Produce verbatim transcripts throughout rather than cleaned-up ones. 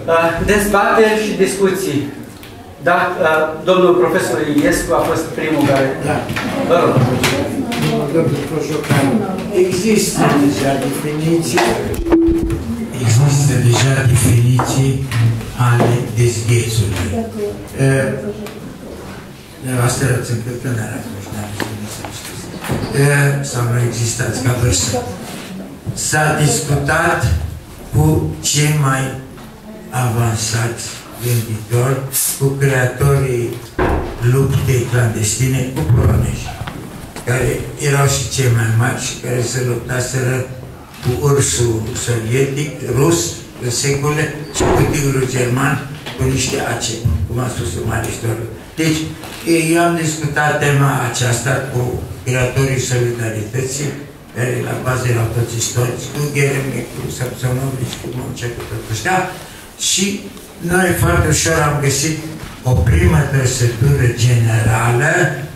Dezbateri și discuții. Da, domnul profesor Iliescu a fost primul care... Da. Vă rog. Domnul Cojocan, există deja definiții, există deja definiții ale dezghețului. Asta țin că tânăr atunci, sau nu existați ca vârstă. S-a discutat cu cei mai avansați gânditori, cu creatorii luptei clandestine, cu polonești, care erau și cei mai mari și care se luptaseră cu ursul sovietic, rus, în secole, și cu tigrul german, cu niște ace, cum a spus un mare istoric. Deci, eu am discutat tema aceasta cu creatorii solidarității, care la bază erau toți istorici, cu Gheremi, cu Sapsonovici, cu Moncea, cu tot ăștia, și noi foarte ușor am găsit o primă trăsătură generală,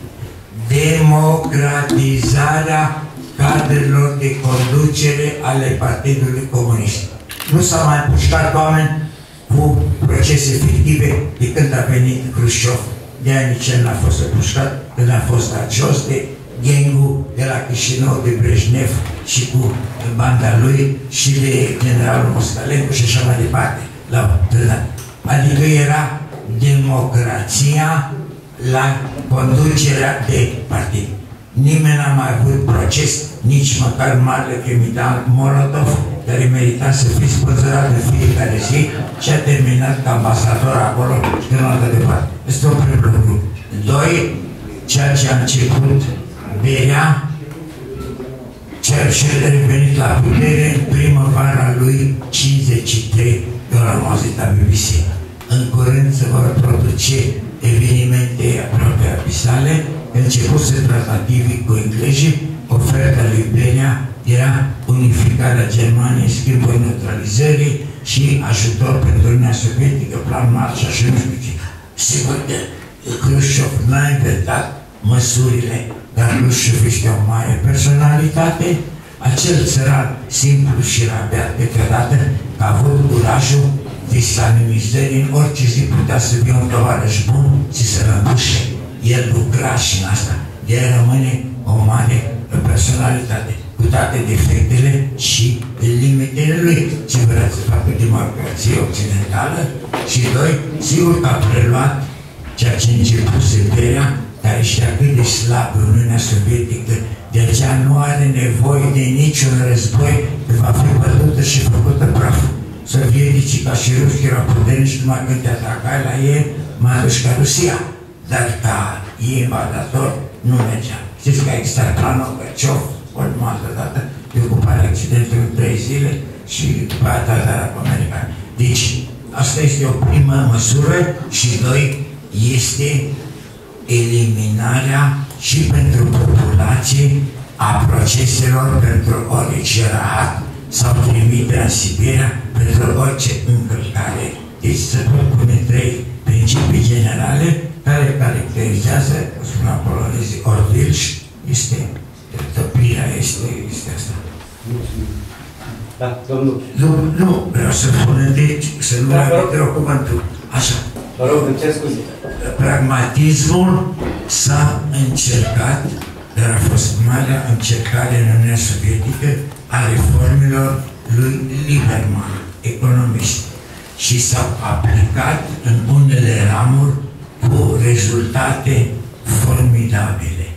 democratizarea cadrelor de conducere ale Partidului Comunist. Nu s-au mai pușcat oameni cu procese fictive de când a venit Hrușciov. De aia nici el n-a fost pușcat, când a fost dat jos de gangul de la Chișinău, de Brejnev și cu banda lui și de generalul Moscalencu și așa mai departe. Adică era democrația la conducerea de partid. Nimeni n-a mai avut proces, nici măcar marele criminal Molotov, care merita să fie spânzărat în fiecare zi și a terminat ca ambasador acolo și că nu a dat departe. Este un prim lucru. Doi, ceea ce a început Berea, ceea ce a revenit la putere în primăvara lui cincizeci și trei, eu l-am auzit la B B C. În curând se vor produce evenimente aproape abisale. Începuse tratativii cu englezii, oferta lui Benea era unificarea Germaniei, schimbul neutralizării și ajutor pentru Uniunea Sovietică, plan Marshall și nu știu ce. Sigur că Hrușciov n-a inventat măsurile, dar Hrușciov este o mare personalitate, acel țăran simplu și rabeat câteodată, că a avut curajul islamizării, în orice zi putea să fie un tovarăș bun și să rămâșe. El lucra și în asta. El rămâne o mare personalitate, cu toate defectele și limitele lui. Ce vrea să facă democrație occidentală și doi, sigur că a preluat ceea ce începuse Berea, care știa cât de slab Uniunea Sovietică, de aceea nu are nevoie de niciun război, că va fi bătută și făcută praf. Sovieticii, ca și ruși, erau puternici, numai când te atacai la ei, mai aduci ca Rusia. Dar ca ei invadator nu mergea. Știți că a existat planul Gărciov, urmă altă dată, de ocuparea Occidentului în trei zile și după atacarea cu americani. Deci, asta este o primă măsură și doi, este eliminarea și pentru populație a proceselor pentru orice rahat sau trimiterea în Siberia pentru orice încălcare. Deci să pot pune trei principii generale care caracterizează, cum spunea polonezii, Orwills, este topirea, este, este asta. Da, domnul. Nu, nu, vreau să spun, deci, să nu mai retreu cuvântul. Așa. Vă rog, îmi cer scuze. Pragmatismul s-a încercat, dar a fost marea încercare în Uniunea Sovietică a reformelor lui Lieberman, economist. Și s-au aplicat în unele ramuri cu rezultate formidabile.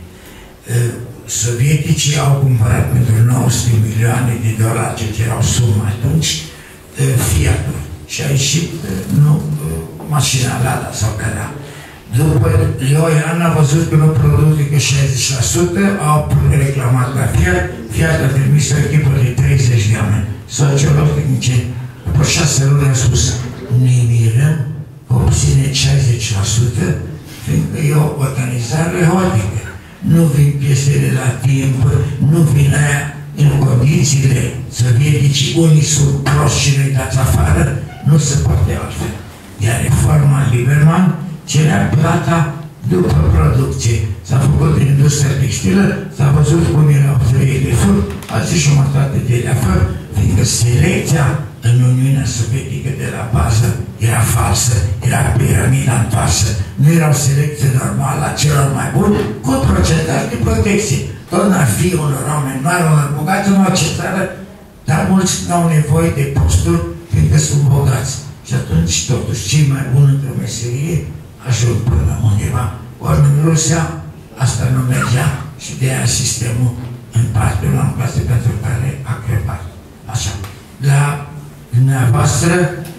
Sovieticii au cumpărat pentru nouă sute milioane de dolari, ce erau sumă atunci, Fiat-uri. Și a ieșit, nu, mașina Lada sau care. După Leoian a văzut că nu produc decât șaizeci la sută, au reclamat la Fiat, Fiat a trimis o echipă de treizeci de oameni. Sociologi tehnicieni. După șase luni a spus, ne mirăm că obține șaizeci la sută, fiindcă e o organizare haotică. Nu vin piesele la timp, nu vin aia în condițiile sovietici, unii sunt proști și nu-i dați afară, nu se poate altfel. Iar reforma Lieberman cerea plata după producție. S-a făcut în industria textilă, s-a văzut cum erau trei de fur, alții jumătate de leafăr, fiindcă selecția în Uniunea Sovietică de la bază falsă, era piramida întoarsă, nu era o selecție normală a celor mai buni, cu procentaj de protecție. Tot n-ar fi unor oameni mari, unor bogați în orice țară, dar mulți nu au nevoie de posturi, fiindcă sunt bogați. Și atunci, totuși, cei mai buni într-o meserie ajung până undeva. Ori în Rusia, asta nu mergea și de aia sistemul în parte l-am clase pentru care a crepat. Așa. La dumneavoastră,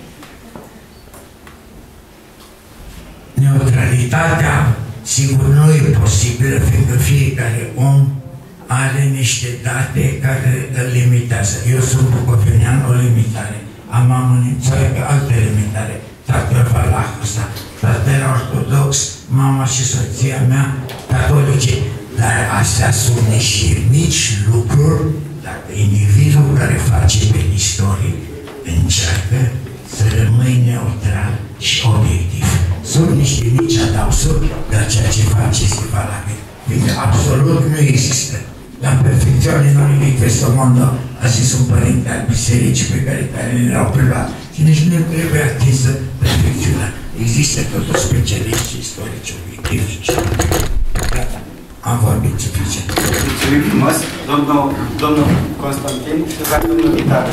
neutralitatea, sigur, nu e posibilă, fiindcă fiecare om are niște date care îl limitează. Eu sunt bucovenean, o limitare. Am mamă nemțoaică, altă limitare. Tatăl valah ăsta. Tatăl ortodox, mama și soția mea catolice. Dar astea sunt niște mici lucruri dacă individul care face pe istorie încearcă să rămâi neutral și obiectiv. Sunt niște mici adausuri, dar ceea ce face este valabil. Fiindcă absolut nu există. La perfecțiune nu nimic questo mondo, a zis un părinte al bisericii pe care ne l-au preluat. Și nici nu trebuie atinsă perfecțiunea. Există totuși specialiști istorici, obiectivi și ce. Gata. Am vorbit suficient. Mulțumim frumos, domnul, domnul Constantin și domnul Vitale.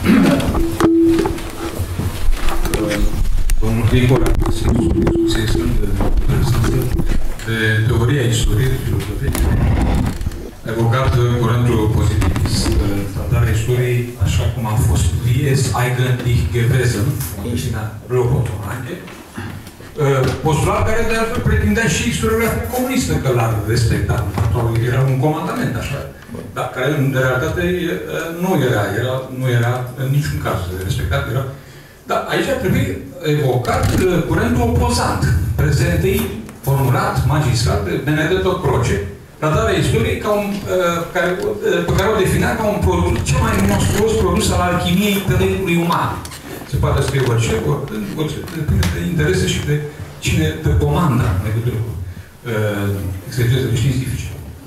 Domnul Igor a găsit o discuție extrem de interesantă de teoria istoriei și filozofie. A evocat curentul pozitivist, tratarea istoriei așa cum a fost. Wie es eigentlich gewesen, in Robotoranche, postulat care de altfel pretindea și istoriografia comunistă că l-ar respecta. Era un comandament, așa. Dar care, în realitate, nu era, era, nu era în niciun caz respectat. Era. Dar aici trebuie evocat curentul opozant, prezentei formulat, magistrat, de Benedetto Croce, tratarea istoriei ca un, care, pe care o definea ca un produs, cel mai monstruos produs al alchimiei intelectului uman. Se poate scrie orice, orice, depinde de interese și de cine te comanda în legătură cu uh, exegetele științifice.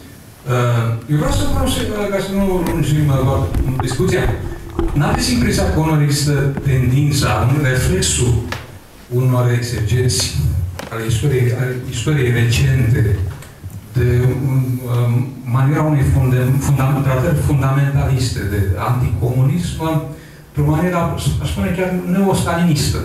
Uh, eu vreau să vreau să, ca să nu lungim discuția, n-aveți impresia că unor există tendința, un reflexul unor exegeți ale istoriei, ale istoriei recente, de um, maniera unei fundamentări fundamentaliste de anticomunism, într-o manieră, aș spune chiar neostalinistă.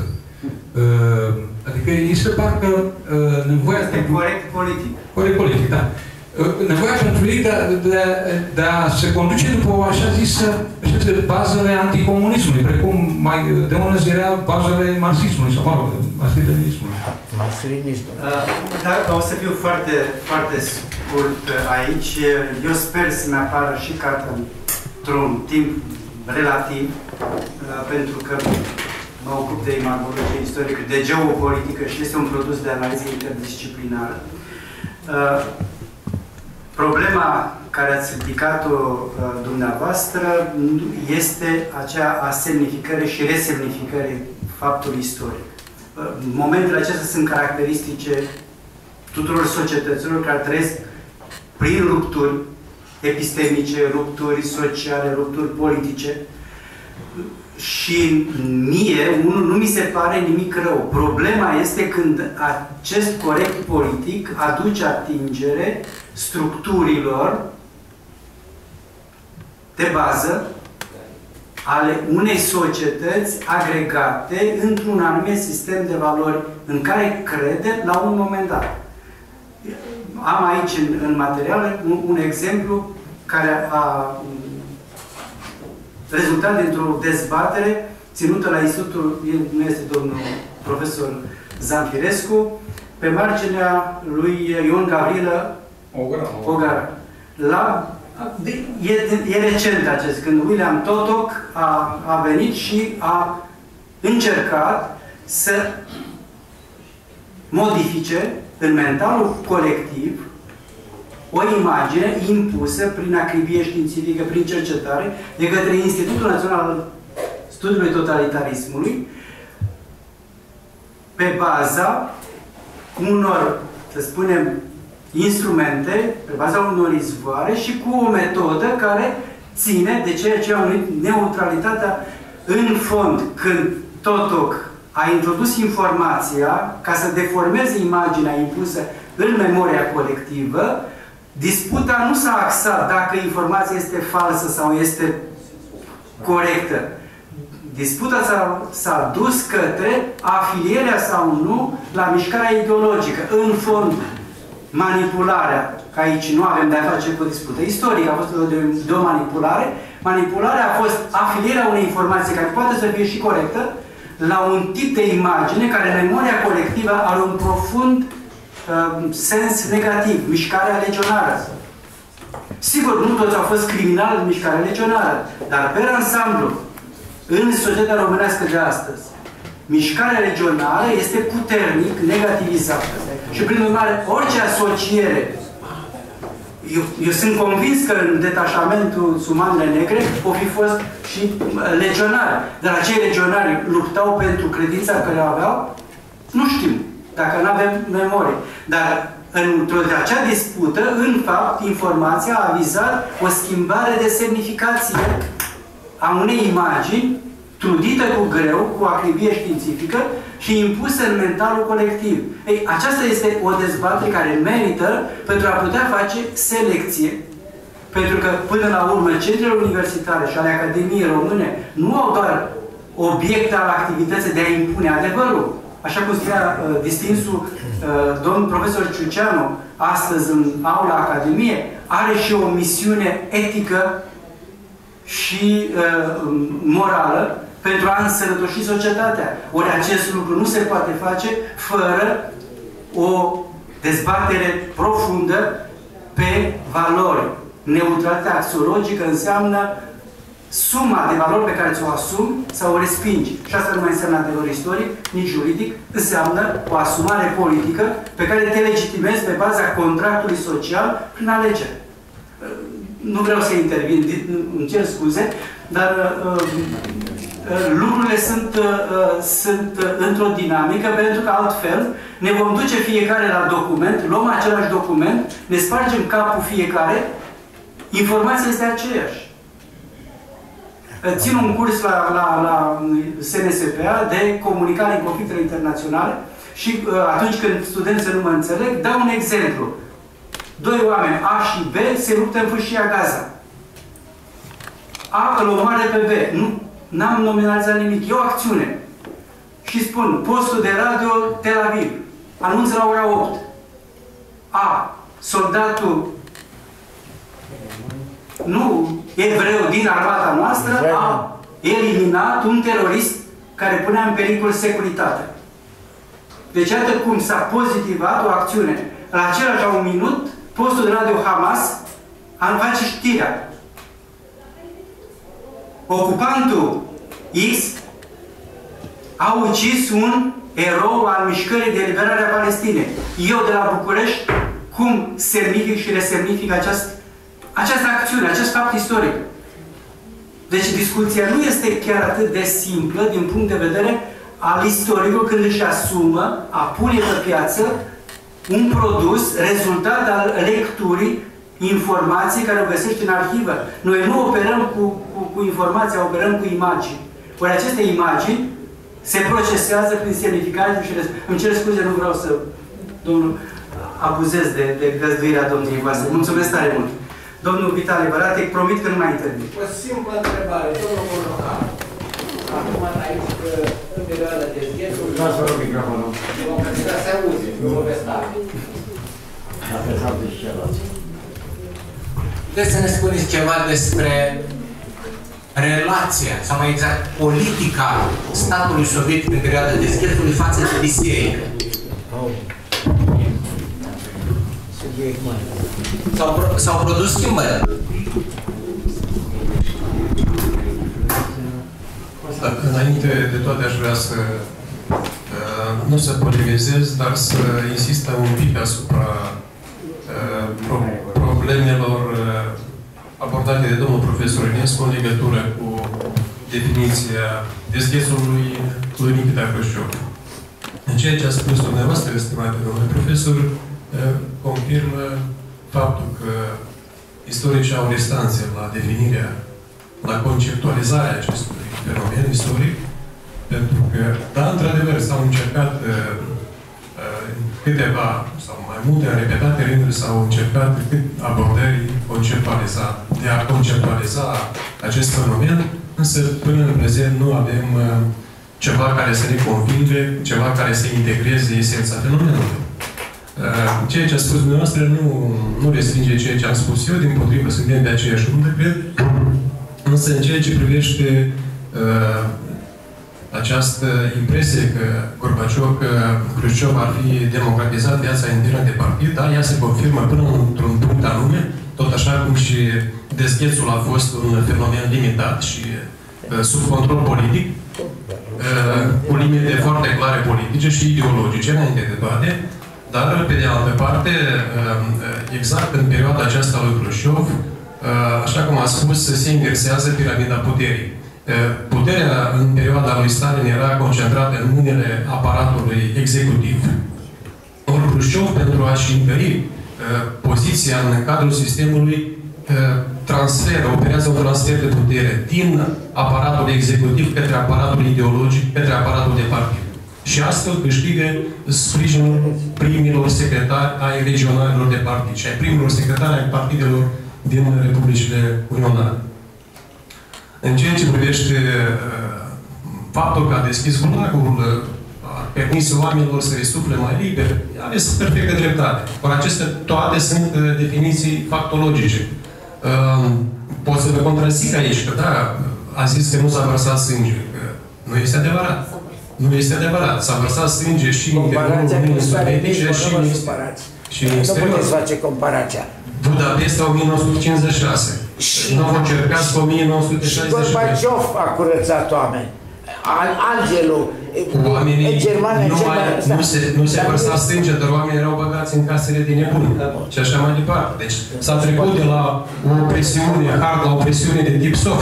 Uh, adică este parcă uh, nevoia... Este corect politic. Corect politic, da. Uh, nevoia pentru ei de, de, de a se conduce după o așa zisă de bazele anticomunismului, precum mai de ună zi era bazele marxismului sau, mă rog, marxismului. Marxismul. Uh, dar o să fiu foarte, foarte scurt aici. Eu sper să-mi apară și cartea într-un timp relativ, uh, pentru că mă ocup de imagologie istorică, de geopolitică și este un produs de analiză interdisciplinară. Uh, problema care ați ridicat-o uh, dumneavoastră este aceea a semnificării și resemnificării faptului istoric. Uh, momentele acestea sunt caracteristice tuturor societăților care trăiesc prin rupturi epistemice, rupturi sociale, rupturi politice. Și mie, unul, nu mi se pare nimic rău. Problema este când acest corect politic aduce atingere structurilor de bază ale unei societăți agregate într-un anume sistem de valori în care crede la un moment dat. Am aici în, în materiale un, un exemplu care a rezultat dintr-o dezbatere ținută la Institutul, nu este domnul profesor Zanfirescu, pe marginea lui Ion Gavrilă Ogara. La, e, e recent acest, când William Totok a, a venit și a încercat să modifice în mentalul colectiv o imagine impusă prin acribie științifică, prin cercetare, de către Institutul Național al Studiului Totalitarismului, pe baza unor, să spunem, instrumente, pe baza unor izvoare și cu o metodă care ține de ceea ce am numit neutralitatea în fond. Când Totok a introdus informația ca să deformeze imaginea impusă în memoria colectivă, disputa nu s-a axat dacă informația este falsă sau este corectă. Disputa s-a dus către afilierea sau nu la mișcarea ideologică. În fond, manipularea, că aici nu avem de-a face cu o dispută istorică, a fost de, de o manipulare. Manipularea a fost afilierea unei informații care poate să fie și corectă la un tip de imagine care în memoria colectivă are un profund uh, sens negativ, mișcarea legionară. Sigur, nu toți au fost criminali în mișcarea legionară, dar pe ansamblu, în societatea românească de astăzi, mișcarea regională este puternic negativizată. Și prin urmare, orice asociere, eu, eu sunt convins că în detașamentul Sumanele Negre au fi fost și legionari. Dar acei legionari luptau pentru credința care o aveau? Nu știu, dacă nu avem memorie. Dar într-o de acea dispută, în fapt, informația a vizat o schimbare de semnificație a unei imagini trudită cu greu, cu acrivie științifică și impusă în mentalul colectiv. Ei, aceasta este o dezbatere care merită pentru a putea face selecție. Pentru că, până la urmă, centrele universitare și ale Academiei Române nu au doar obiecte al activității de a impune adevărul. Așa cum spunea uh, distinsul uh, domn profesor Ciuceanu, astăzi în aula Academie, are și o misiune etică și uh, morală pentru a însănătoși societatea. Ori acest lucru nu se poate face fără o dezbatere profundă pe valori. Neutralitatea axiologică înseamnă suma de valori pe care ți-o asumi sau o respingi. Și asta nu mai înseamnă adevăr istoric, nici juridic, înseamnă o asumare politică pe care te legitimezi pe baza contractului social prin alegere. Nu vreau să intervin, îmi cer scuze, dar uh, lucrurile sunt, uh, sunt într-o dinamică, pentru că altfel ne vom duce fiecare la document, luăm același document, ne spargem capul fiecare, informația este aceeași. Țin un curs la, la, la S N S P A de comunicare în conflictele internaționale și uh, atunci când studenții nu mă înțeleg, dau un exemplu. Doi oameni, A și B, se luptă în fâșia Gaza. A îl omoară pe B. Nu, n-am nominalizat nimic. E o acțiune. Și spun, postul de radio Tel Aviv. Anunță la ora opt. A, soldatul nu evreu din armata noastră a eliminat un terorist care punea în pericol securitatea. Deci, iată cum s-a pozitivat o acțiune. La același un minut, postul de radio Hamas a face știrea. Ocupantul X a ucis un erou al mișcării de eliberare a Palestinei. Eu de la București, cum semnific și resemnific această această acțiune, acest fapt istoric. Deci discuția nu este chiar atât de simplă din punct de vedere al istoricului când își asumă, a pune pe piață un produs, rezultat al lecturii, informații care o găsești în arhivă. Noi nu operăm cu, cu, cu informația, operăm cu imagini. Ori aceste imagini se procesează prin semnificare și îmi cer scuze, nu vreau să domnul, abuzez de, de găzduirea domnului voastre. Mulțumesc tare mult! Domnul Vitale Bărate, promit că nu mai intervin. O simplă întrebare, domnul Bornocan. Acum aici, în perioada de zghețuri... Da, să rog microfonul. Vom putea să auzi, nu vă veți da. Apesat de celălalt. Puteți să ne spuneți ceva despre relația, sau mai exact, politica statului sovietic în perioada de zghețului față de biserică? S-au produs schimbări. Înainte de toate aș vrea să uh, nu să polemizez, dar să insistăm un pic asupra uh, pro problemelor uh, abordate de domnul profesor Ionescu în legătură cu definiția dezghețului lui Nikita Hrușciov. În ceea ce a spus dumneavoastră, estimate domnule profesor, uh, confirmă faptul că istoricii au restanțe la definirea, la conceptualizarea acestui fenomen istoric Pentru că, da, într-adevăr, s-au încercat câteva, sau mai multe, în repetate rânduri, s-au încercat abordări conceptualizate, de a conceptualiza acest fenomen, însă până în prezent nu avem ceva care să ne convinge, ceva care să integreze esența fenomenului. Ceea ce a spus dumneavoastră nu, nu restringe ceea ce am spus eu, din potrivă suntem de aceeași undă, cred, însă în ceea ce privește uh, această impresie că Gorbaciov, că Khrushchev ar fi democratizat viața internă de partid, da, ea se confirmă până într-un punct anume, tot așa cum și dezghețul a fost un fenomen limitat și uh, sub control politic, uh, cu limite foarte clare politice și ideologice, înainte de toate, dar, pe de altă parte, exact în perioada aceasta lui Khrushchev, așa cum a spus, se inversează piramida puterii. Puterea în perioada lui Stalin era concentrată în mâinile aparatului executiv. Ori Khrushchev, pentru a-și întări poziția în cadrul sistemului, transferă, operează un transfer de putere din aparatul executiv către aparatul ideologic, către aparatul de partid. Și astfel câștigă sprijinul primilor secretari ai regionalilor de partid și ai primilor secretari ai partidelor din Republicile Unionale. În ceea ce privește uh, faptul că a deschis gulagul, uh, a permis oamenilor să răsufle mai liber, aveți perfectă dreptate. Or, acestea toate sunt uh, definiții factologice. Uh, pot să vă contrazic aici, că da, a zis că nu s-a vărsat sânge. Că nu este adevărat. Nu este adevărat. S-a vărsat sânge și în interiorul Uniunii Sovietice și în exterior. Nu puteți face comparația. Budapesta o mie nouă sute cincizeci și șase. Novocercasc o mie nouă sute șaizeci și doi. Și Gorbaciov a curățat oameni. Angelul. Oamenii nu, mai, nu se, nu se vărsa sânge, dar oamenii erau băgați în casele de nebuni. Și așa mai departe. Deci s-a trecut de la o opresiune hard la o opresiune de tip soft.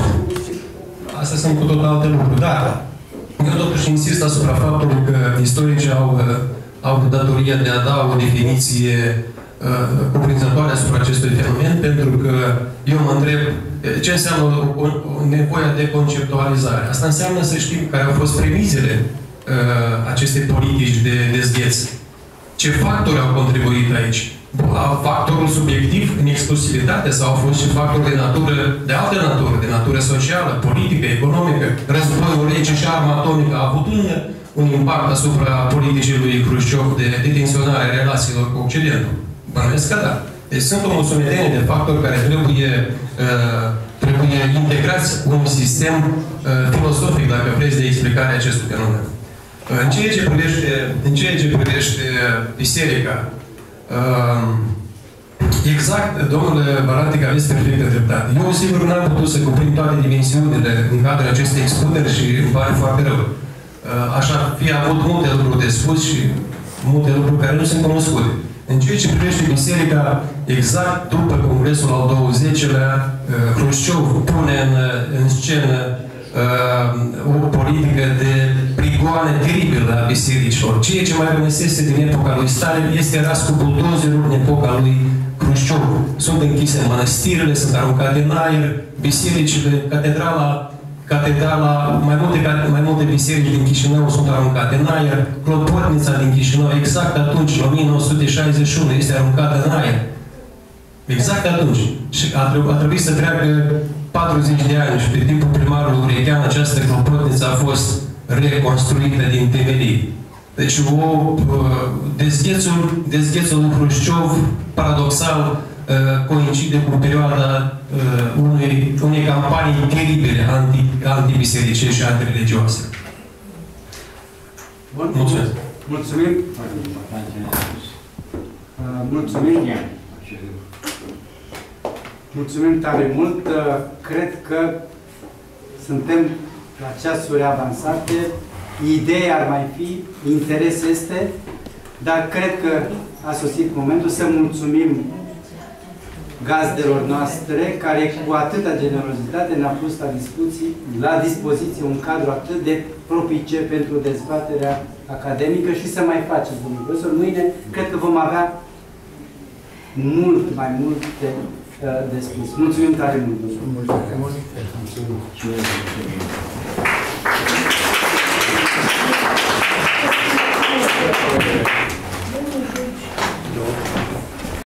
Astea sunt cu tot alte lucruri. Dar eu totuși insist asupra faptului că istoricii au, au datoria de a da o definiție uh, cuprinzătoare asupra acestui fenomen, pentru că eu mă întreb ce înseamnă o, o, o nevoia de conceptualizare. Asta înseamnă să știm care au fost premizele uh, acestei politici de dezgheț. Ce factori au contribuit aici? Factorul subiectiv în exclusivitate sau au fost și factori de natură, de altă natură, de natură socială, politică, economică, războiul rece și arma atomică a avut un, un impact asupra politicii lui Khrushchev de detenționare a relațiilor cu Occidentul? Bănuiesc că da. Deci sunt o mulțumire de factori care trebuie, uh, trebuie integrați cu un sistem uh, filosofic, dacă vreți, de explicare a acestui fenomen. Uh, în ceea ce privește, în ceea ce privește biserica, uh, exact, domnule Baratic, aveți perfectă dreptate. Eu, sigur, n-am putut să cuprind toate dimensiunile în cadrul acestei expuneri și îmi pare foarte rău. Uh, Aș fi avut multe lucruri de spus și multe lucruri care nu sunt cunoscute. În ceea ce privește biserica, exact după Congresul al douăzecilea, Khrushchev pune în, în scenă uh, o politică de prigoane teribilă a bisericilor. Ceea ce mai rămăsese din epoca lui Stalin este ras cu buldozerul în epoca lui Khrushchev. Sunt închise mănăstirile, sunt aruncate în aer, bisericile, catedrala Catedrala, mai multe, mai multe biserici din Chișinău sunt aruncate în aer, Clopotnița din Chișinău, exact atunci, în o mie nouă sute șaizeci și unu, este aruncată în aer. Exact atunci. Și a, treb a trebuit să treacă patruzeci de ani și pe timpul primarului Urechean această Clopotniță a fost reconstruită din temelii. Deci o, dezghețul, dezghețul lui Khrushchev, paradoxal, coincide cu perioada uh, unei, unei campanii teribile anti, anti-biserice și anti-religioase. Bun. Mulțumesc. Mulțumim. Uh, mulțumim. Mulțumim tare mult. Uh, cred că suntem la ceasuri avansate. Ideea ar mai fi, interes este, dar cred că a sosit momentul să mulțumim gazdelor noastre, care cu atâta generozitate ne-a pus la, discuții, la dispoziție un cadru atât de propice pentru dezbaterea academică și să mai faceți, domnul profesor. Mâine cred că vom avea mult mai multe uh, de spus. Mulțumim tare mult! Mulțumim! Mulțumim.